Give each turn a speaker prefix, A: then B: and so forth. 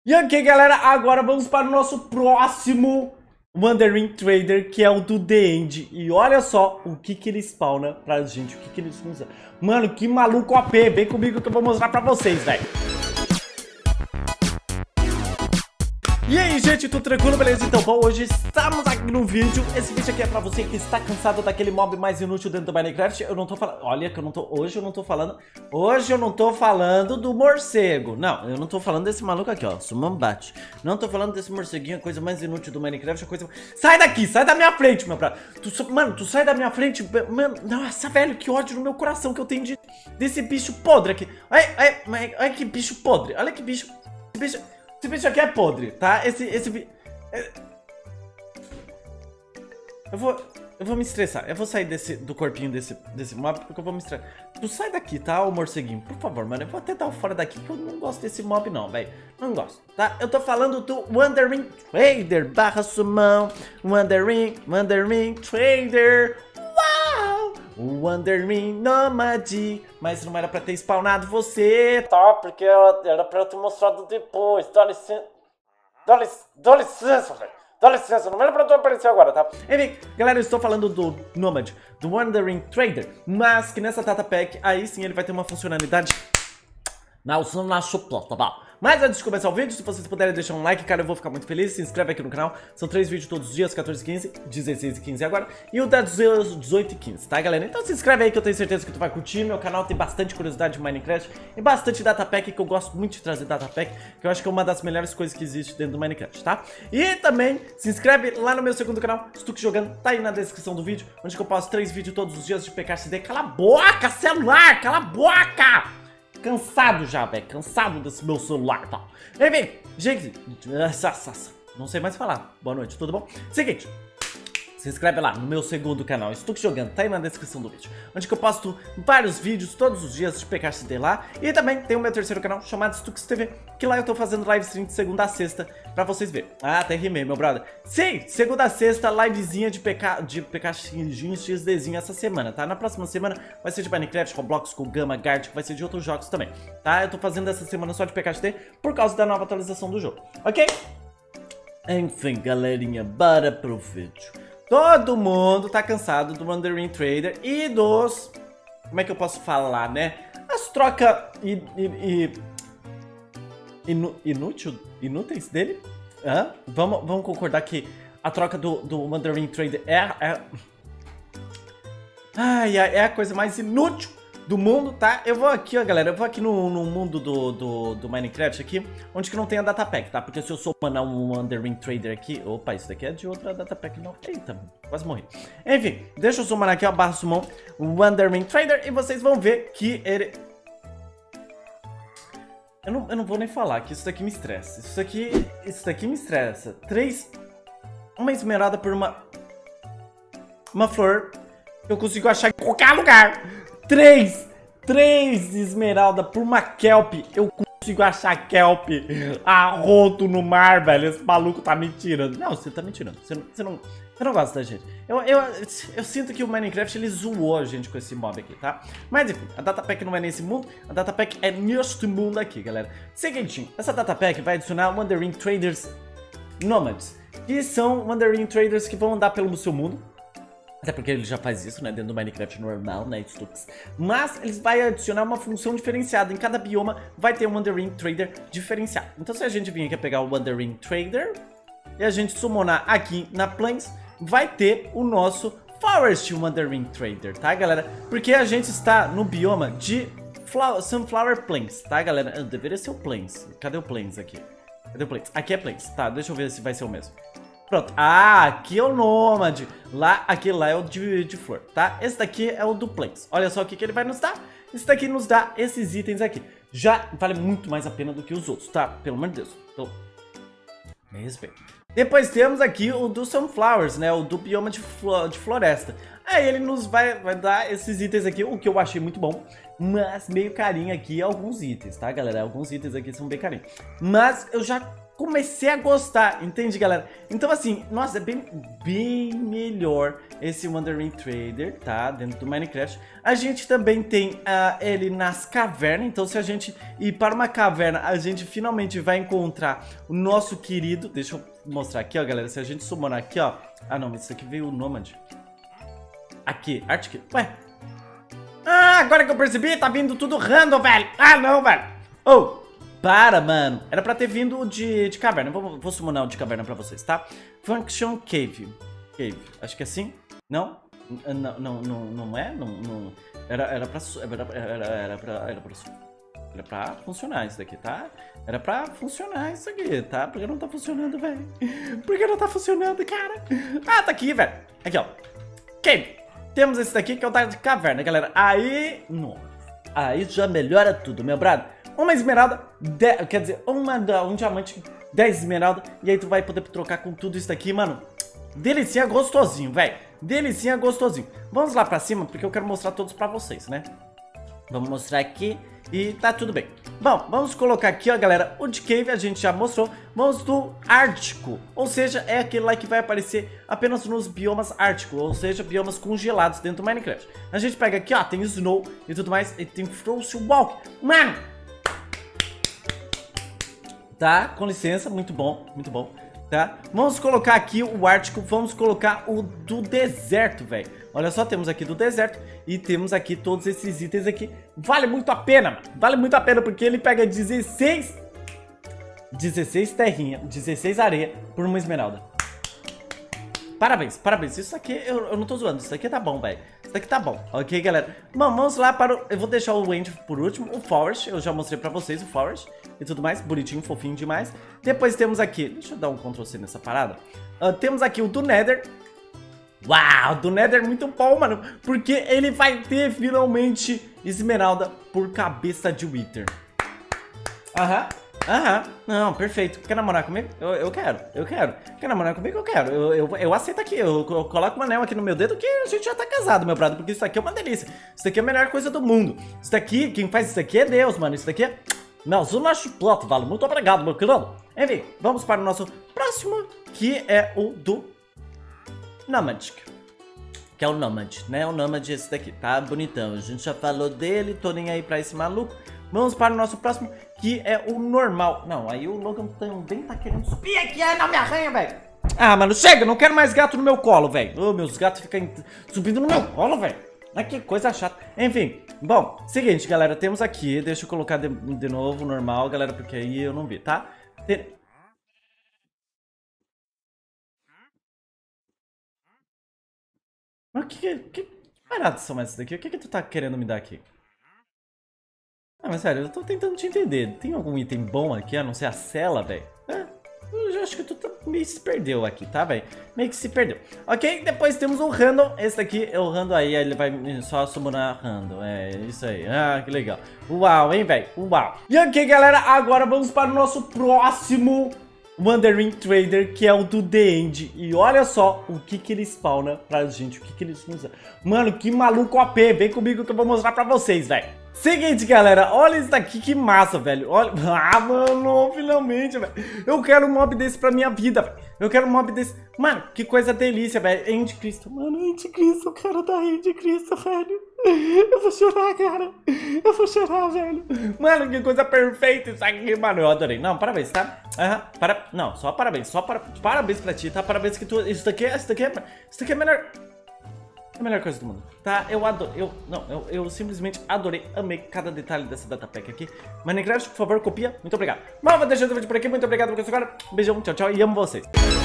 A: E ok, galera, agora vamos para o nosso próximo Wandering Trader, que é o do The End. E olha só o que ele spawna pra gente, o que eles usam. Mano, que maluco OP, vem comigo que eu vou mostrar pra vocês, velho. E aí, gente, tudo tranquilo, beleza? Então, bom, hoje estamos aqui no vídeo. Esse vídeo aqui é pra você que está cansado daquele mob mais inútil dentro do Minecraft. Eu não tô falando... Olha que eu não tô... Hoje eu não tô falando do morcego. Não, eu não tô falando desse maluco aqui, ó, Sumambat. Não tô falando desse morceguinho, a coisa mais inútil do Minecraft, a coisa... Sai daqui, sai da minha frente, meu brother. Mano, tu sai da minha frente. Mano, nossa, velho, que ódio no meu coração que eu tenho desse bicho podre aqui. Olha que bicho podre, olha que bicho... Esse bicho aqui é podre, tá? Eu vou me estressar. Eu vou sair do corpinho desse mob porque eu vou me estressar. Tu sai daqui, tá, ô morceguinho? Por favor, mano. Eu vou até dar fora daqui que eu não gosto desse mob não, velho. Não gosto, tá? Eu tô falando do Wandering Trader barra Sumão. Wandering Trader. Uau! Wandering Nomad. Mas não era pra ter spawnado você, tá? Porque era pra eu ter mostrado depois. Dá licença. Dá licença, velho. Dá licença, não era pra tu aparecer agora, tá? Enfim, galera, eu estou falando do Nomad, do Wandering Trader. Mas que nessa data pack, aí sim ele vai ter uma funcionalidade na chupla, tá bom? Mas antes de começar o vídeo, se vocês puderem deixar um like, cara, eu vou ficar muito feliz. Se inscreve aqui no canal. São 3 vídeos todos os dias, 14 e 15, 16 e 15 agora. E o da 18 e 15, tá, galera? Então se inscreve aí que eu tenho certeza que tu vai curtir. Meu canal tem bastante curiosidade de Minecraft e bastante data pack, que eu gosto muito de trazer data pack, que eu acho que é uma das melhores coisas que existe dentro do Minecraft, tá? E também se inscreve lá no meu segundo canal, Stuck Jogando, tá aí na descrição do vídeo, onde que eu posto 3 vídeos todos os dias de PKCD. Cala a boca, celular! Cala a boca! Cansado já, velho. Cansado desse meu celular e tal. Enfim, gente. Não sei mais falar. Boa noite, tudo bom? Seguinte. Se inscreve lá no meu segundo canal, Stuck Jogando, tá aí na descrição do vídeo, onde que eu posto vários vídeos todos os dias de PKCD lá. E também tem o meu terceiro canal, chamado Stux TV, que lá eu tô fazendo live stream de segunda a sexta, pra vocês verem. Ah, até rimei, meu brother. Sim, segunda a sexta, livezinha de PKzinho XDzinho essa semana, tá? Na próxima semana vai ser de Minecraft, Roblox, com Gama, Guard, que vai ser de outros jogos também, tá? Eu tô fazendo essa semana só de PKCD por causa da nova atualização do jogo, ok? Enfim, galerinha, bora pro vídeo. Todo mundo tá cansado do Wandering Trader e dos... Como é que eu posso falar, né? As trocas inúteis dele? Hã? Vamos concordar que a troca do Wandering Trader é a coisa mais inútil do mundo, tá? Eu vou aqui, ó, galera, eu vou aqui no mundo do Minecraft aqui, onde que não tem a data pack, tá? Porque se eu sou um Wandering Trader aqui... Opa, isso daqui é de outra data pack, não. Eita, quase morri. Enfim, deixa eu sumar aqui, ó, barra summon, Wandering Trader, e vocês vão ver que ele... Eu não vou nem falar, que isso daqui me estressa. Isso daqui me estressa. Uma esmeralda por uma flor que eu consigo achar em qualquer lugar. 3 esmeralda por uma kelp. Eu consigo achar kelp arroto no mar, velho. Esse maluco tá mentindo. Não, você tá mentindo. Você não gosta da gente. Eu sinto que o Minecraft, ele zoou a gente com esse mob aqui, tá? Mas enfim, a data pack não é nesse mundo. A data pack é neste mundo aqui, galera. Seguinte, essa data pack vai adicionar Wandering Traders Nomads, que são Wandering Traders que vão andar pelo seu mundo. Até porque ele já faz isso, né, dentro do Minecraft normal, né, Stux. Mas eles vão adicionar uma função diferenciada. Em cada bioma vai ter um Wandering Trader diferenciado. Então se a gente vir aqui pegar o Wandering Trader e a gente summonar aqui na Plains, vai ter o nosso Forest Wandering Trader, tá, galera? Porque a gente está no bioma de Sunflower Plains, tá, galera? Deveria ser o Plains. Cadê o Plains aqui? Cadê o Plains? Aqui é Plains. Tá, deixa eu ver se vai ser o mesmo. Pronto, aqui é o Nomad, aquele lá é o de flor, tá? Esse daqui é o do Plains. Olha só o que ele vai nos dar. Esse daqui nos dá esses itens aqui. Já vale muito mais a pena do que os outros, tá? Pelo amor de Deus. Então, me respeito. Depois temos aqui o do Sunflowers, né? O do bioma de floresta. Aí ele nos vai dar esses itens aqui, o que eu achei muito bom. Mas meio carinho aqui alguns itens, tá, galera? Alguns itens aqui são bem carinhos. Mas eu já comecei a gostar, entende, galera? Então, assim, nossa, é bem melhor esse Wandering Trader, tá? Dentro do Minecraft. A gente também tem ele nas cavernas. Então, se a gente ir para uma caverna, a gente finalmente vai encontrar o nosso querido... Deixa eu mostrar aqui, ó, galera. Se a gente summonar aqui, ó... Ah, não, mas isso aqui veio o Nomad. Aqui, Arctic. Ué. Ah, agora que eu percebi, tá vindo tudo random, velho. Ah, não, velho. Oh, para, mano. Era pra ter vindo de caverna. Vou summonar o de caverna pra vocês, tá? Function Cave. Cave. Acho que é assim. Não? Não é? Não. Era pra funcionar isso daqui, tá? Era pra funcionar isso aqui, tá? Porque não tá funcionando, velho. Por que não tá funcionando, cara? Ah, tá aqui, velho. Aqui, ó. Cave. Temos esse daqui que é o da caverna, galera. Aí... Nossa. Aí já melhora tudo, meu brother. Uma esmeralda, quer dizer, um diamante, 10 esmeralda. E aí tu vai poder trocar com tudo isso daqui, mano. Delicinha gostosinho, velho. Delicinha gostosinho. Vamos lá pra cima, porque eu quero mostrar todos pra vocês, né? Vamos mostrar aqui e tá tudo bem. Bom, vamos colocar aqui, ó, galera. O de Cave a gente já mostrou. Vamos do Ártico. Ou seja, é aquele lá que vai aparecer apenas nos biomas árticos. Ou seja, biomas congelados dentro do Minecraft. A gente pega aqui, ó, tem Snow e tudo mais. E tem Frozen Walk. Mano! Tá, com licença, muito bom, tá? Vamos colocar aqui o Ártico, vamos colocar o do deserto, velho. Olha só, temos aqui do deserto e temos aqui todos esses itens aqui. Vale muito a pena, mano. Vale muito a pena porque ele pega 16 terrinha, 16 areia por uma esmeralda. Parabéns, parabéns. Isso aqui, eu não tô zoando, isso aqui tá bom, velho. Isso daqui tá bom, ok, galera? Bom, vamos lá para o... Eu vou deixar o End por último, o Forest. Eu já mostrei pra vocês o Forest e tudo mais, bonitinho, fofinho demais. Depois temos aqui... Deixa eu dar um Ctrl C nessa parada. Temos aqui o do Nether. Uau, do Nether muito bom, mano. Porque ele vai ter finalmente esmeralda por cabeça de Wither. Aham. Não, perfeito. Quer namorar comigo? Eu quero. Quer namorar comigo? Eu quero. Eu aceito aqui. Eu coloco um anel aqui no meu dedo que a gente já tá casado, meu brother. Porque isso aqui é uma delícia. Isso daqui é a melhor coisa do mundo. Isso daqui, quem faz isso aqui é Deus, mano. Isso daqui é... Não, isso não é chuploto, vale. Muito obrigado, meu querido. Enfim, vamos para o nosso próximo, que é o do Nomad. Que é o Nomad, né? O Nomad esse daqui, tá bonitão. A gente já falou dele, tô nem aí pra esse maluco. Vamos para o nosso próximo, que é o normal. Não, aí o Logan também tá querendo subir aqui. Não me arranha, velho. Ah, mano, chega. Não quero mais gato no meu colo, velho. Oh, meus gatos ficam subindo no meu colo, velho. Ah, que coisa chata. Enfim, bom, seguinte, galera. Temos aqui, deixa eu colocar de novo o normal, galera, porque aí eu não vi, tá? Mas que paradas são essas daqui? O que tu tá querendo me dar aqui? Ah, mas sério, eu tô tentando te entender. Tem algum item bom aqui, a não ser a cela, velho? Eu já acho que tu meio se perdeu aqui, tá, velho? Meio que se perdeu. Ok, depois temos o Random. Esse daqui é o Random aí, ele vai só summonar Random. É, isso aí. Ah, que legal. Uau, hein, velho? Uau. E ok, galera, agora vamos para o nosso próximo Wandering Trader, que é o do The End. E olha só o que ele spawna pra gente, o que ele usa. Mano, que maluco OP. Vem comigo que eu vou mostrar pra vocês, velho. Seguinte, galera, olha isso daqui, que massa, velho. Olha, mano, finalmente, velho. Eu quero um mob desse pra minha vida, velho. Eu quero um mob desse. Mano, que coisa delícia, velho. Anticristo, mano, Anticristo, o cara da Anticristo, velho. Eu vou chorar, cara. Eu vou chorar, velho. Mano, que coisa perfeita isso aqui, mano. Eu adorei. Não, parabéns, tá? Não, só parabéns. Parabéns pra ti, tá? Parabéns que tu... Isso daqui é melhor... É a melhor coisa do mundo, tá? Eu adoro, eu simplesmente adorei, amei cada detalhe dessa datapack aqui. Minecraft, por favor, copia, muito obrigado. Mas vou deixando o vídeo por aqui, muito obrigado por assistir agora. Beijão, tchau, tchau e amo vocês.